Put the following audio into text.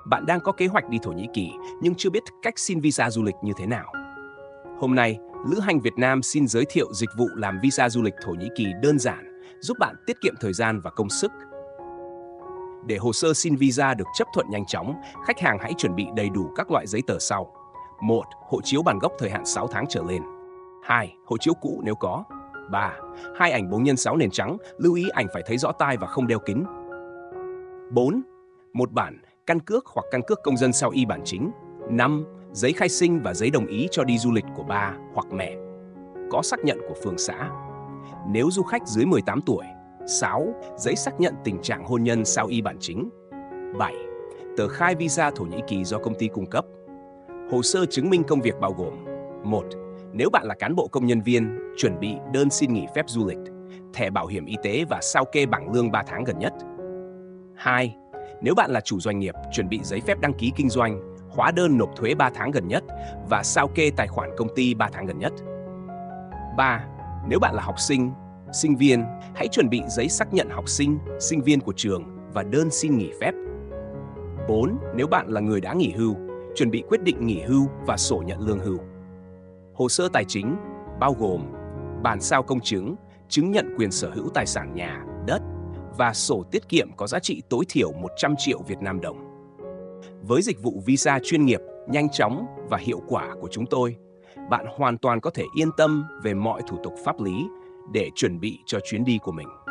Bạn đang có kế hoạch đi Thổ Nhĩ Kỳ nhưng chưa biết cách xin visa du lịch như thế nào. Hôm nay, Lữ hành Việt Nam xin giới thiệu dịch vụ làm visa du lịch Thổ Nhĩ Kỳ đơn giản, giúp bạn tiết kiệm thời gian và công sức. Để hồ sơ xin visa được chấp thuận nhanh chóng, khách hàng hãy chuẩn bị đầy đủ các loại giấy tờ sau. 1. Hộ chiếu bản gốc thời hạn 6 tháng trở lên. 2. Hộ chiếu cũ nếu có. 3. 2 ảnh 4x6 nền trắng, lưu ý ảnh phải thấy rõ tai và không đeo kính. 4. Một bản căn cước hoặc căn cước công dân sao y bản chính. 5. Giấy khai sinh và giấy đồng ý cho đi du lịch của ba hoặc mẹ. Có xác nhận của phường xã. Nếu du khách dưới 18 tuổi. 6. Giấy xác nhận tình trạng hôn nhân sao y bản chính. 7. Tờ khai visa Thổ Nhĩ Kỳ do công ty cung cấp. Hồ sơ chứng minh công việc bao gồm: 1. Nếu bạn là cán bộ công nhân viên, chuẩn bị đơn xin nghỉ phép du lịch, thẻ bảo hiểm y tế và sao kê bảng lương 3 tháng gần nhất. 2. Nếu bạn là chủ doanh nghiệp, chuẩn bị giấy phép đăng ký kinh doanh, hóa đơn nộp thuế 3 tháng gần nhất và sao kê tài khoản công ty 3 tháng gần nhất. 3. Nếu bạn là học sinh, sinh viên, hãy chuẩn bị giấy xác nhận học sinh, sinh viên của trường và đơn xin nghỉ phép. 4. Nếu bạn là người đã nghỉ hưu, chuẩn bị quyết định nghỉ hưu và sổ nhận lương hưu. Hồ sơ tài chính bao gồm bản sao công chứng, chứng nhận quyền sở hữu tài sản nhà, đất và sổ tiết kiệm có giá trị tối thiểu 100 triệu Việt Nam đồng. Với dịch vụ visa chuyên nghiệp, nhanh chóng và hiệu quả của chúng tôi, bạn hoàn toàn có thể yên tâm về mọi thủ tục pháp lý để chuẩn bị cho chuyến đi của mình.